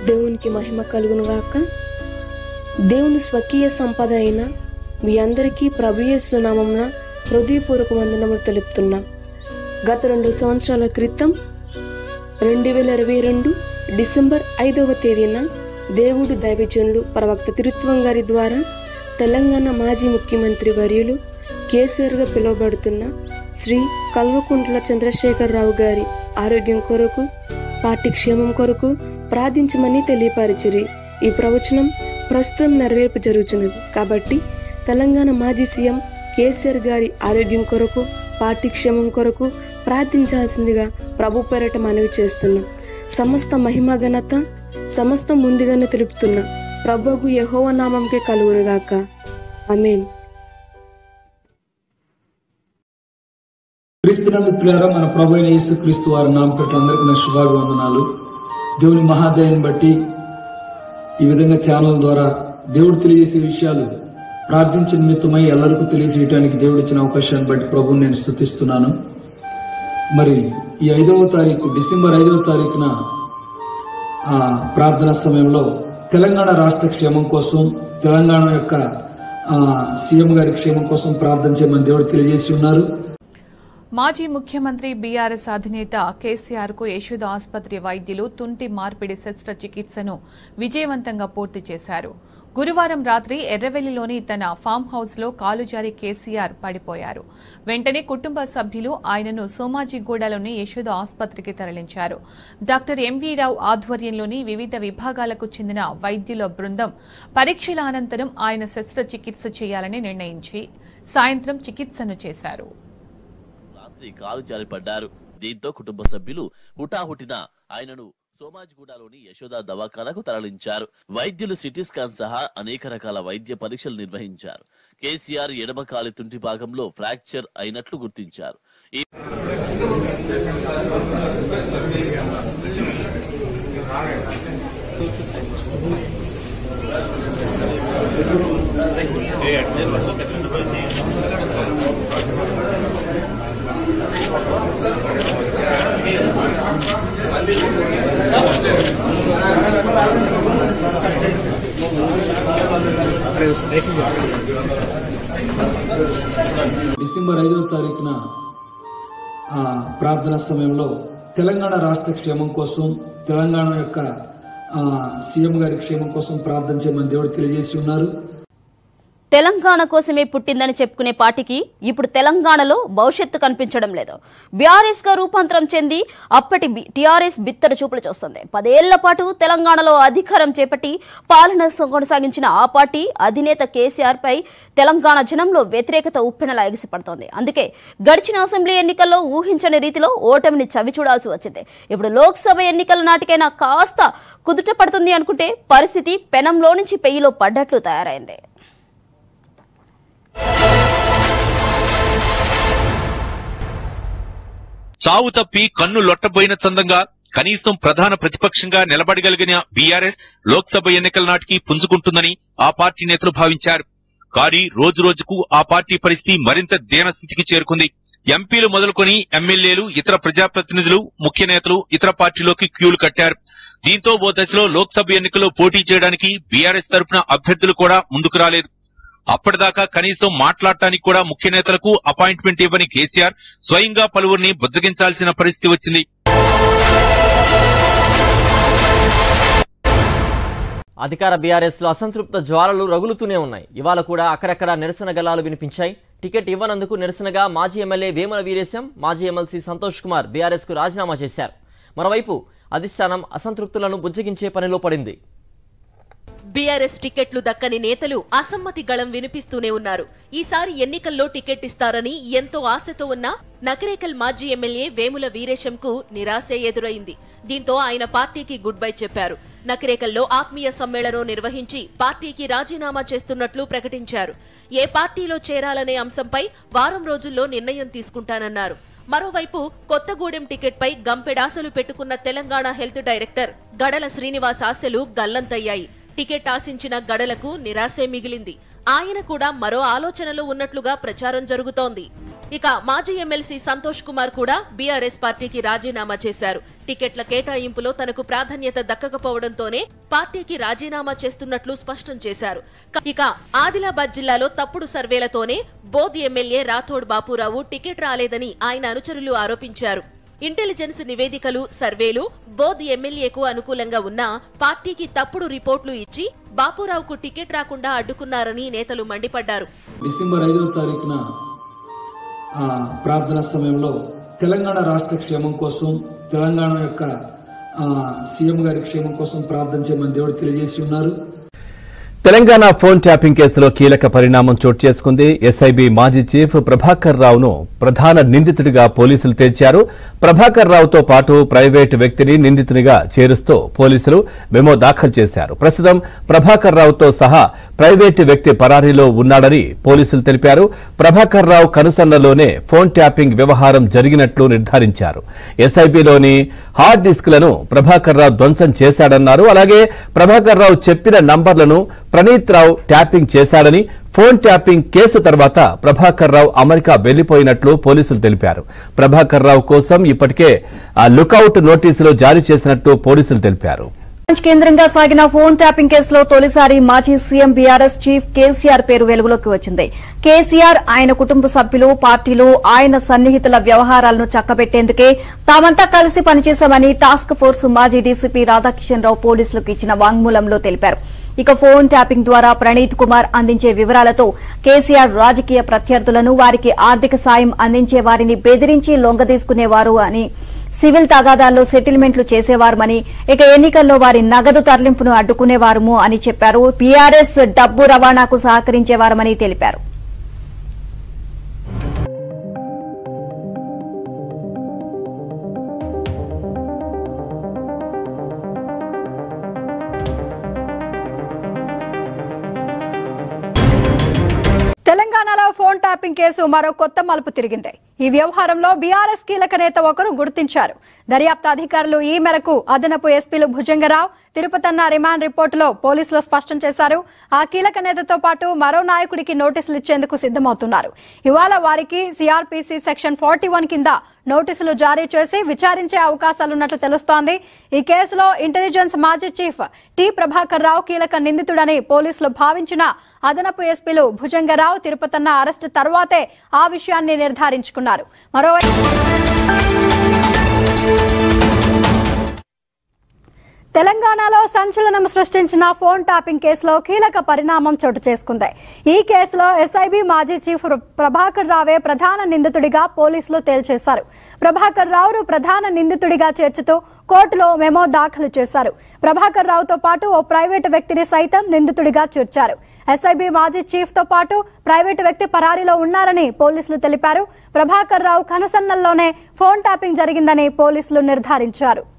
దేవునికి మహిమ కలుగునుగాక. దేవుని స్వకీయ సంపద అయిన మీ అందరికీ ప్రభు యేసు నామమున హృదయపూర్వక వందనములు తెలుపుతున్నాం. గత 2 సంవత్సరాల క్రితం 2022 డిసెంబర్ 5వ తేదీన దేవుడు దైవజనులు ప్రవక్త తిరుత్వం గారి ద్వారా తెలంగాణ మాజీ ముఖ్యమంత్రి వర్యులు కేసీఆర్గా పిలువబడుతున్న శ్రీ కల్వకుంట్ల చంద్రశేఖరరావు గారి ఆరోగ్యం కొరకు, పార్టీ క్షేమం కొరకు ప్రార్థించమని తెలియపరిచిరి. ఈ ప్రవచనం ప్రస్తుతం నెరవేర్పు జరుగుతున్నది కాబట్టి తెలంగాణ మాజీ సీఎం కేసీఆర్ గారి ఆరోగ్యం కొరకు, పార్టీ క్షేమం కొరకు ప్రార్థించాల్సిందిగా ప్రభు పేరట మనవి చేస్తున్నాం. సమస్త మహిమ ఘనత సమస్తం ముందుగానే తెలుపుతున్న ప్రభువు యెహోవా నామంకే కలుగునుగాక. ఆమేన్. క్రీస్తునందు ప్రియులారా, మన ప్రభు అయిన యేసుక్రీస్తు వారి నామమున అందరికీ నా శుభాభివందనాలు. దేవుని మహాదయాన్ని బట్టి ఈ విధంగా ఛానల్ ద్వారా దేవుడు తెలియజేసే విషయాలు ప్రార్థించిన నిమిత్తమై ಎಲ್ಲರಿಗೂ తెలియజేయడానికి దేవుడు ఇచ్చిన అవకాశాన్ని బట్టి ప్రభువుని నేను స్తుతిస్తున్నాను. మరి ఈ 5వ తారీఖు డిసెంబర్ 5వ తారీఖున ప్రార్థనా సమయంలో తెలంగాణ రాష్ట్ర క్షేమం కోసం, తెలంగాణ యొక్క సీఎం గారి క్షేమం కోసం ప్రార్థన చేయమని దేవుడు తెలియజేసి ఉన్నారు. మాజీ ముఖ్యమంత్రి బీఆర్ఎస్ అధినేత కేసీఆర్ కు యశోద ఆసుపత్రి వైద్యులు తుంటి మార్పిడి శస్త్రచికిత్సను విజయవంతంగా పూర్తి చేశారు. గురువారం రాత్రి ఎర్రవెల్లిలోని తన ఫామ్ హౌస్ లో కాలు జారి కేసీఆర్ పడిపోయారు. వెంటనే కుటుంబ సభ్యులు ఆయనను సోమాజిగూడలోని యశోద ఆసుపత్రికి తరలించారు. డాక్టర్ ఎంవీ రావు ఆధ్వర్యంలోని వివిధ విభాగాలకు చెందిన వైద్యుల బృందం పరీక్షల అనంతరం ఆయన శస్త్రచికిత్స చేయాలని నిర్ణయించి సాయంత్రం చికిత్సను చేశారు. కాలు జారి పడ్డారు. దీంతో కుటుంబ సభ్యులు హుటాహుటిన ఆయనను సోమాజిగూడలోని యశోద దవాఖానకు తరలించారు. వైద్యులు సిటీ స్కాన్ సహా అనేక రకాల వైద్య పరీక్షలు నిర్వహించారు. కేసీఆర్ ఎడమ కాలి తుంటి భాగంలో ఫ్రాక్చర్ అయినట్లు గుర్తించారు. డిసెంబర్ 5వ తారీఖున ప్రార్థనా సమయంలో తెలంగాణ రాష్ట్ర క్షేమం కోసం, తెలంగాణ యొక్క సీఎం గారి క్షేమం కోసం ప్రార్థన చేయమని దేవుడు తెలియజేసి ఉన్నారు. తెలంగాణ కోసమే పుట్టిందని చెప్పుకునే పార్టీకి ఇప్పుడు తెలంగాణలో భవిష్యత్తు కనిపించడం లేదు. బీఆర్ఎస్ గా రూపాంతరం చెంది అప్పటి టీఆర్ఎస్ బిత్తర చూపులు చూస్తుంది. 10 ఏళ్ల పాటు తెలంగాణలో అధికారం చేపట్టి పాలన కొనసాగించిన ఆ పార్టీ అధినేత కేసీఆర్ పై తెలంగాణ జనంలో వ్యతిరేకత ఉప్పెనలా ఎగిసిపడుతోంది. అందుకే గడిచిన అసెంబ్లీ ఎన్నికల్లో ఊహించని రీతిలో ఓటమిని చవి చూడాల్సి వచ్చింది. ఇప్పుడు లోక్సభ ఎన్నికల నాటికైనా కాస్త కుదుట పడుతుంది అనుకుంటే పరిస్థితి పెనంలో నుంచి పెయ్యిలో పడ్డట్లు తయారైంది. చావు తప్పి కన్ను లొట్టబోయిన చందంగా కనీసం ప్రధాన ప్రతిపక్షంగా నిలబడగలిగిన బీఆర్ఎస్ లోక్సభ ఎన్నికల నాటికి పుంజుకుంటుందని ఆ పార్టీ నేతలు భావించారు. కానీ రోజు రోజుకు ఆ పార్టీ పరిస్థితి మరింత దీనస్థితికి చేరుకుంది. ఎంపీలు మొదలుకొని ఎమ్మెల్యేలు, ఇతర ప్రజాప్రతినిధులు, ముఖ్య నేతలు ఇతర పార్టీలోకి క్యూలు కట్టారు. దీంతో ఓ దశలో లోక్సభ ఎన్నికల్లో పోటీ చేయడానికి బీఆర్ఎస్ తరఫున అభ్యర్థులు కూడా ముందుకు రాలేదు. అప్పటిదాకా కనీసం మాట్లాడటానికి కూడా ముఖ్య నేతలకు అపాయింట్మెంట్ ఇవ్వని కేసీఆర్ స్వయంగా పలువురిని బుజ్జగించాల్సిన పరిస్థితి వచ్చింది. అధికార బీఆర్ఎస్ లో అసంతృప్త జ్వాలలు రగులుతూనే ఉన్నాయి. ఇవాళ కూడా అక్కడక్కడ నిరసన గలాలు వినిపించాయి. టికెట్ ఇవ్వనందుకు నిరసనగా మాజీ ఎమ్మెల్యే వేముల వీరేశం, మాజీ ఎమ్మెల్సీ సంతోష్ కుమార్ బీఆర్ఎస్ కు రాజీనామా చేశారు. మరోవైపు అధిష్టానం అసంతృప్తులను బుజ్జగించే పనిలో పడింది. బీఆర్ఎస్ టికెట్లు దక్కని నేతలు అసమ్మతి గళం వినిపిస్తూనే ఉన్నారు. ఈసారి ఎన్నికల్లో టికెట్ ఇస్తారని ఎంతో ఆశతో ఉన్న నకరేకల్ మాజీ ఎమ్మెల్యే వేముల వీరేశంకు నిరాశే ఎదురైంది. దీంతో ఆయన పార్టీకి గుడ్ బై చెప్పారు. నకరేకల్లో ఆత్మీయ సమ్మేళనం నిర్వహించి పార్టీకి రాజీనామా చేస్తున్నట్లు ప్రకటించారు. ఏ పార్టీలో చేరాలనే అంశంపై వారం రోజుల్లో నిర్ణయం తీసుకుంటానన్నారు. మరోవైపు కొత్తగూడెం టికెట్పై గంపెడాశలు పెట్టుకున్న తెలంగాణ హెల్త్ డైరెక్టర్ గడల శ్రీనివాస్ ఆశలు గల్లంతయ్యాయి. టికెట్ ఆశించిన గడలకు నిరాశే మిగిలింది. ఆయన కూడా మరో ఆలోచనలో ఉన్నట్లుగా ప్రచారం జరుగుతోంది. ఇక మాజీ ఎమ్మెల్సీ సంతోష్ కుమార్ కూడా బీఆర్ఎస్ పార్టీకి రాజీనామా చేశారు. టికెట్ల కేటాయింపులో తనకు ప్రాధాన్యత దక్కకపోవడంతోనే పార్టీకి రాజీనామా చేస్తున్నట్లు స్పష్టం చేశారు. ఇక ఆదిలాబాద్ జిల్లాలో తప్పుడు సర్వేలతోనే బోధ్ ఎమ్మెల్యే రాథోడ్ బాపురావు టికెట్ రాలేదని ఆయన అనుచరులు ఆరోపించారు. ఇంటెలిజెన్స్ నివేదికలు, సర్వేలు బోధ్ ఎమ్మెల్యేకు అనుకూలంగా ఉన్నా పార్టీకి తప్పుడు రిపోర్టులు ఇచ్చి బాపురావుకు టికెట్ రాకుండా అడ్డుకున్నారని నేతలు మండిపడ్డారు. డిసెంబర్ 5వ తారీఖున ప్రార్థన సమయంలో తెలంగాణ రాష్ట్ర క్షేమం కోసం, తెలంగాణ యొక్క సీఎం గారి క్షేమం కోసం ప్రార్థన చేయమని దేవుడు తెలియజేసి ఉన్నారు. తెలంగాణ ఫోన్ ట్యాపింగ్ కేసులో కీలక పరిణామం చోటు చేసుకుంది. ఎస్ఐబి మాజీ చీఫ్ ప్రభాకర్ రావును ప్రధాన నిందితుడిగా పోలీసులు తేల్చారు. ప్రభాకర్ రావుతో పాటు ప్రైవేటు వ్యక్తిని నిందితునిగా చేరుస్తూ పోలీసులు మెమో దాఖలు చేశారు. ప్రస్తుతం ప్రభాకర్ రావుతో సహా ప్రైవేటు వ్యక్తి పరారీలో ఉన్నాడని పోలీసులు తెలిపారు. ప్రభాకర్ రావు కనుసన్నలోనే ఫోన్ ట్యాపింగ్ వ్యవహారం జరిగినట్లు నిర్ధారించారు. ఎస్ఐబిలోని హార్డ్ డిస్క్లను ప్రభాకర్ రావు ధ్వంసం చేశాడన్నారు. అలాగే ప్రభాకర్ రావు చెప్పిన నంబర్లను ప్రణీత్ రావు ట్యాపింగ్ చేశాడని, ఫోన్ ట్యాపింగ్ కేసు తర్వాత ప్రభాకర్ రావు అమెరికా వెళ్లిపోయినట్లు పోలీసులు తెలిపారు. ప్రభాకర్ రావు కోసం ఇప్పటికే లుకౌట్ నోటీసులు జారీ చేసినట్టు పోలీసులు తెలిపారు. కేంద్రంగా సాగిన ఫోన్ ట్యాపింగ్ కేసులో తొలిసారి మాజీ సీఎం బీఆర్ఎస్ చీఫ్ కేసీఆర్ పేరు వెలుగులోకి వచ్చింది. కేసీఆర్, ఆయన కుటుంబ సభ్యులు, పార్టీలు, ఆయన సన్నిహితుల వ్యవహారాలను చక్కబెట్టేందుకే తామంతా కలిసి పనిచేశామని టాస్క్ ఫోర్స్ మాజీ డీసీపీ రాధాకిషన్ రావు పోలీసులకు ఇచ్చిన వాంగ్మూలంలో తెలిపారు. ఇక ఫోన్ ట్యాపింగ్ ద్వారా ప్రణీత్ కుమార్ అందించే వివరాలతో కేసీఆర్ రాజకీయ ప్రత్యర్థులను, వారికి ఆర్థిక సాయం అందించే వారిని బెదిరించి లొంగదీసుకునేవారు అని, సివిల్ తగాదాల్లో సెటిల్మెంట్లు చేసేవారమని, ఇక ఎన్నికల్లో వారి నగదు తరలింపును అడ్డుకునేవారము అని చెప్పారు. బీఆర్ఎస్ డబ్బు రవాణాకు సహకరించేవారమని తెలిపారు. తెలంగాణలో ఫోన్ ట్యాపింగ్ కేసు మరో కొత్త మలుపు తిరిగింది. ఈ వ్యవహారంలో బీఆర్ఎస్ కీలక నేత ఒకరు గుర్తించారు. దర్యాప్తు అధికారులు ఈ మేరకు అదనపు ఎస్పీలు భుజంగరావు, తిరుపతన్న రిమాండ్ రిపోర్టులో పోలీసులు స్పష్టం చేశారు. ఆ కీలక నేతతో పాటు మరో నాయకుడికి నోటీసులు ఇచ్చేందుకు సిద్దమవుతున్నారు. ఇవాళ వారికి సిఆర్పీసీ సెక్షన్ 41 కింద నోటీసులు జారీ చేసి విచారించే అవకాశాలున్నట్లు తెలుస్తోంది. ఈ కేసులో ఇంటెలిజెన్స్ మాజీ చీఫ్ టి ప్రభాకర్ రావు కీలక నిందితుడని పోలీసులు భావించిన అదనపు ఎస్పీలు భుజంగరావు, తిరుపతన్న అరెస్టు తర్వాతే ఆ విషయాన్ని నిర్ధారించుకున్నారు. తెలంగాణలో సంచలనం సృష్టించిన ఫోన్ ట్యాపింగ్ కేసులో కీలక పరిణామం చోటు చేసుకుంది. ఈ కేసులో ఎస్ఐబి మాజీ చీఫ్ ప్రభాకర్ రావే ప్రధాన నిందితుడిగా పోలీసులు తేల్చేశారు. ప్రభాకర్ రావును ప్రధాన నిందితుడిగా చేర్చుతూ కోర్టులో మెమో దాఖలు చేశారు. ప్రభాకర్ రావుతో పాటు ఓ ప్రైవేటు వ్యక్తిని సైతం నిందితుడిగా చేర్చారు. ఎస్ఐబి మాజీ చీఫ్ తో పాటు ప్రైవేటు వ్యక్తి పరారీలో ఉన్నారని పోలీసులు తెలిపారు. ప్రభాకర్ రావు కనసన్నల్లోనే ఫోన్ ట్యాపింగ్ జరిగిందని పోలీసులు నిర్ధారించారు.